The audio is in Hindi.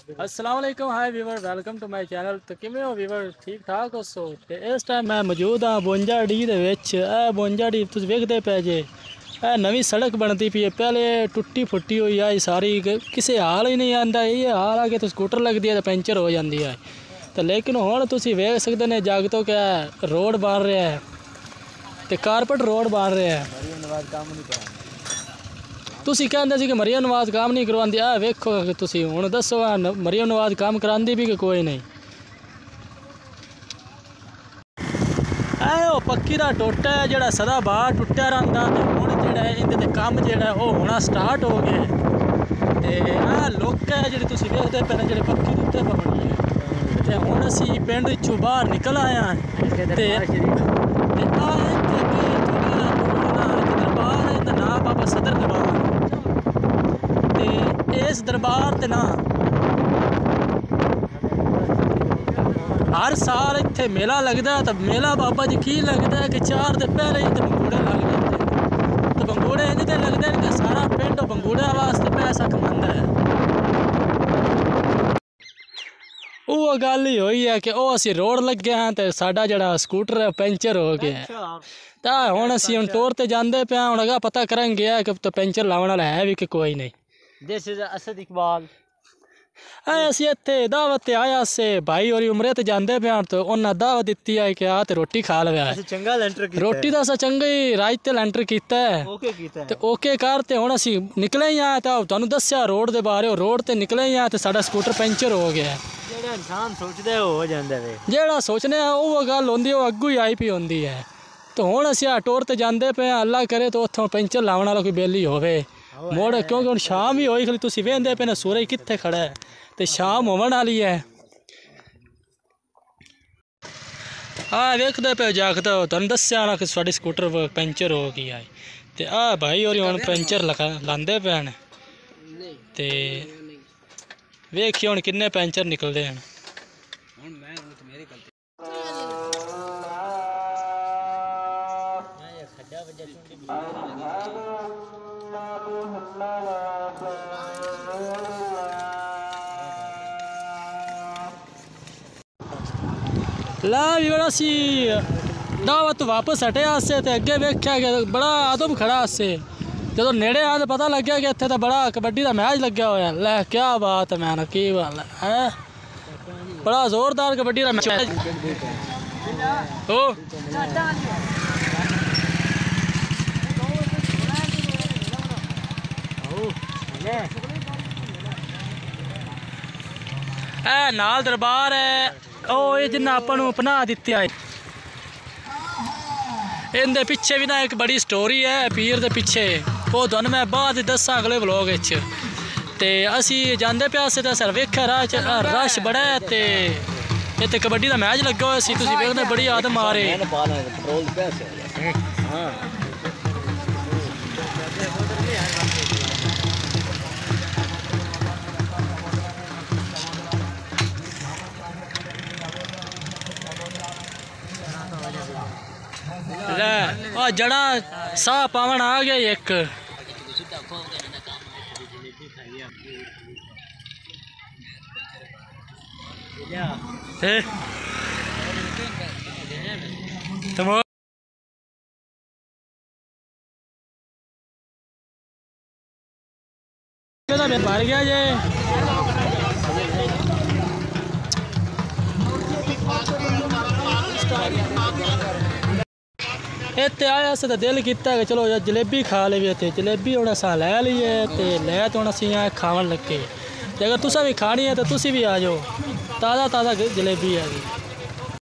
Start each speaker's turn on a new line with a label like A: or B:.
A: अस्सलाम वालेकुम hi viewer welcome to my channel. तो किमें हो वीवर, ठीक ठाक हो सो? ते इस टाइम मैं मौजूद हाँ 52 डी दे विच। 52 डी तुसीं वेखदे पे जे नवी सड़क बनती पई है। पहले टुट्टी फुट्टी हुई आई सारी, किसी हाल ही नहीं आंदा। ये हाल आ के तो स्कूटर लगती है तो पंचर हो जाती है। तो लेकिन हुण तुसीं वेख सकदे ने जागतो क्या रोड बन रहा है, तो कारपेट रोड बन रहा है। तुसीं कहंदे सी कि मरियम नवाज काम नहीं करवांदी। वेखो तुसीं हुण दसो मरियम नवाज काम करांदी भी कि कोई नहीं। वो पक्की दा टोटा है जिहड़ा सदा बाहर टुट्टिया रहिंदा, ते हुण जिहड़ा इंदे ते कम्म जिहड़ा ओह होना स्टार्ट हो गया। ते लोक है जिहड़ी तुसीं वेखदे पे जिहड़े पक्की दे उत्ते बनी है। ते हुण असीं पिंड चों बाहर निकल आए हां ते बाबा सदर दरबार। इस दरबार ते ना हर साल इत्थे मेला लगता है। तो मेला बाबा जी की लगता है कि 4 दिन पहले ही बंगूड़े लग जाते। तो बंगूड़े इंज लगते हैं कि सारा पिंड बंगूड़े वास्ते पैसा कमांदा है। वो गल ही हुई है कि वह असी रोड लगे हैं तो साडा जड़ा स्कूटर है पंचर हो गया। तो हुण असी हुण टोर ते जांदे पे हुण अगा पता करेंगे कि तो पंचर लाने वाला है भी कि कोई नहीं।
B: This is Asad Iqbal.
A: असी इत्थे दावत ते आया से भाई और उमरे ते जांदे पे तो उन्हें दावत दित्ती है कि आ ते रोटी खा लवे।
B: चंगा लेंटर कीता
A: रोटी दा असा चंगा ही राज ते लेंटर कीता है।
B: ओके कीता है
A: ते ओके कर ते हुण असी निकले ही आ। तो तुहानू दस्सिया रोड दे बारे रोड ते निकले ही आ ते साडा स्कूटर पंचर हो गया।
B: जेड़ा इंसान सोचदे हो जांदा वे,
A: जेड़ा सोचने वो गल होंदी वो अग्गू ही आई पी होंदी है। तो हुण असी टोर ते जांदे पे अल्लाह करे तो उत्थों पंचर लाने वाला कोई बेली होवे मोड़, क्योंकि हुण शाम ही होई खली। तुसीं वेंदे पे ना सूरज कित्थे खड़ा है ते शाम होवन वाली है। वेखदे पे जागदा तुहानू दस्सिया ना कि साडी स्कूटर पंचर हो गई है। ते भाई और हुण पंचर लांदे पे न ते वेखिए हुण किन्ने पंचर निकलदे हैं। ला भी बड़ा सी दावत वापस हटे आसे ते अगे वेख्या कि बड़ा आदम खड़ा आसे। जो नेड़े आ तो पता लग गया कि इत्थे तो बड़ा कबड्डी का मैच लग्या होया। लै क्या बात है, मैं की बात है बड़ा जोरदार कबड्डी का मैच हो। नाल दरबार है ये जिन्ना आपनू पनाह दित्ती है। इनके पिछे भी ना एक बड़ी स्टोरी है पीर के पिछे, वो तुहानू मैं बाद दसा अगले व्लॉग विच। ते असी जांदे पे आसे तो सर वेख्या राह च रश बड़ा है। ते इत्थे कबड्डी का मैच लग्गा होया सी। तुसीं वेखदे बड़ी आदम आ रहे। जड़ा साह पावन आ गया एक। भर गया जे इतने आया से तो दिल किया कि चलो यार जलेबी खा ली। इतने जलेबी हम असा लै ली है तो लै तो हम असी खावन लगे। अगर तुसा भी खानी है तो तुसी भी आ जाओ, ताज़ा ताज़ा जलेबी है।